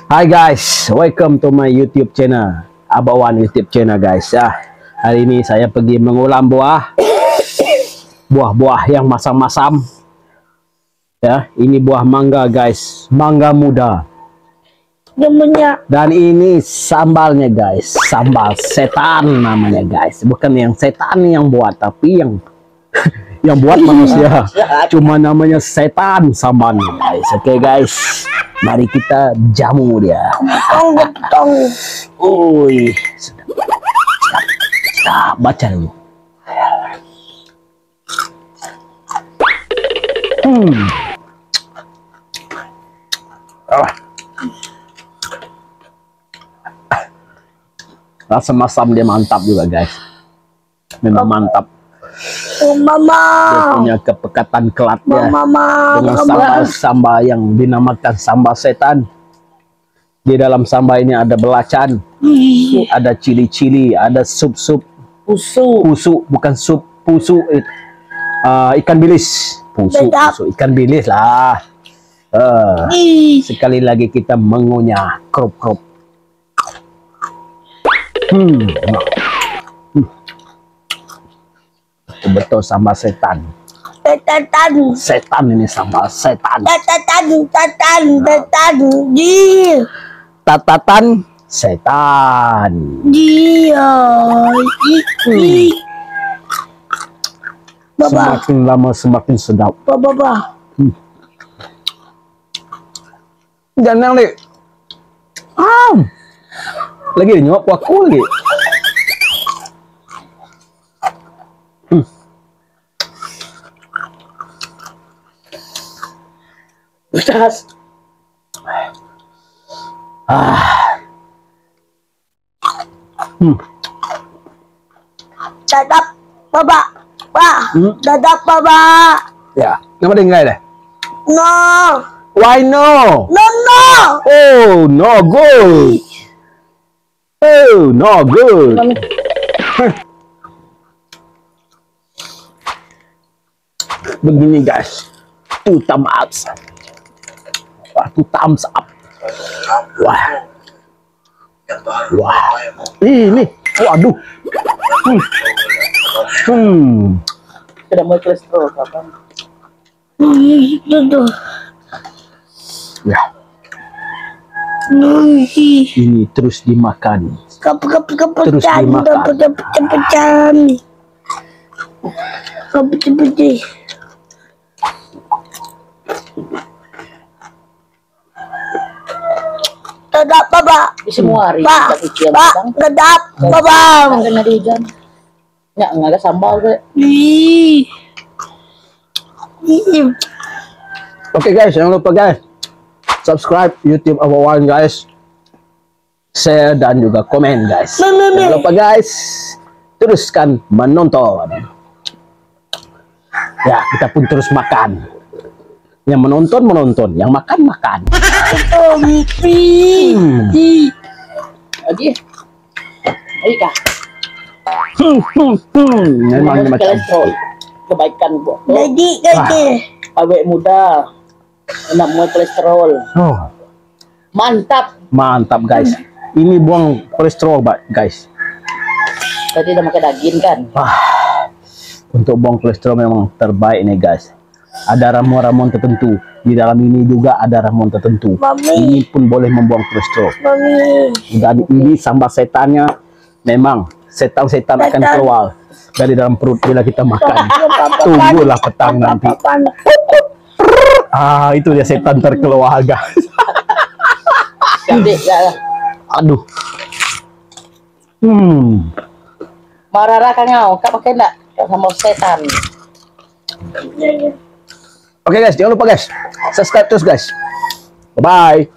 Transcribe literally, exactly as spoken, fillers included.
Hi guys, welcome to my YouTube channel, Abawan YouTube channel guys. Ya, hari ini saya pergi mengulam buah, buah-buah yang masam-masam. Ya, ini buah mangga guys, mangga muda. Namanya. Dan ini sambalnya guys, sambal setan namanya guys. Bukan yang setan yang buat, tapi yang yang buat manusia. Cuma namanya setan sambalnya guys. Oke okay, guys. Mari kita jamu dia. Betong-betong. Ui, sedap. Sedap. Baca dulu. Hmm. Ah. Rasa masam dia mantap juga guys. Memang mantap. Oh mama. Dia punya kepekatan kelatnya Mama. dengan sambal-sambal yang dinamakan sambal setan. Di dalam sambal ini ada belacan, Ih. ada cili-cili, ada sup-sup Pusu. pusu, bukan sup pusu, uh, ikan bilis, pusu, Sedap. pusu, ikan bilis lah. Uh, Ih. sekali lagi kita mengunyah, krop-krop. Hmm. Betul sambal setan. Tatan. Setan ini sambal setan. Tatan. Tatan. Tatan. Dia. Tatatan setan. Dia. Ih. Baba. Semakin lama semakin sedap. Baba. Baba. Hmm. Jangan nih. Ah. Lagi nyuap aku lagi. Hmm. Pedas. Ah. Hmm. Dadap. Baba. Ba. Hmm. Dadap baba. Ya, nama dengar deh. No. Why no? No no. Oh, no good. Oh, no good. Begini guys, two thumbs up. Wah, two thumbs up. Wah, wah, ini, waduh. Hmm, hmm. Sudah mulai kolesterol kapan? Itu tuh. Ya, Nuhi. ini terus dimakan. Kap kap kap Terus pecan, dimakan. kap kap pecan pecan. Kap pecan pecan. Dadap baba. Di semua hari Pak, kita ujian Pak, bang. dadap baba. Kena di hujan. Ya nggak ada sambal gue. Ih. Ih. Oke guys, jangan lupa guys, subscribe YouTube Abawan guys, share dan juga komen guys. Jangan lupa guys, teruskan menonton. Ya, kita pun terus makan. Yang menonton menonton, yang makan makan. Oh, mimpi. Ih. Lagi. Lagi kah? Hmm, hmm, hmm. Memang Memang macam. kolesterol. Kebaikan buat. Jadi jadi. Awet muda. Enak mulai kolesterol. Oh, Mantap. mantap guys. Ini buang kolesterol guys. Tadi udah makan daging kan. Wah, untuk buang kolesterol memang terbaik nih guys. Ada ramuan-ramuan tertentu. Di dalam ini juga ada ramuan tertentu. Mami. Ini pun boleh membuang kolesterol. Mami. Dan ini sambal setannya memang setan-setan akan Setan. keluar dari dalam perut bila kita makan. Tunggulah petang nanti. Ah, itu dia setan terkeluar guys. Jadi ya. Aduh. Hmm. Marara kan ngau. Kak pakai enggak? Sambal setan. Oke guys, jangan lupa guys, subscribe terus guys. Bye bye.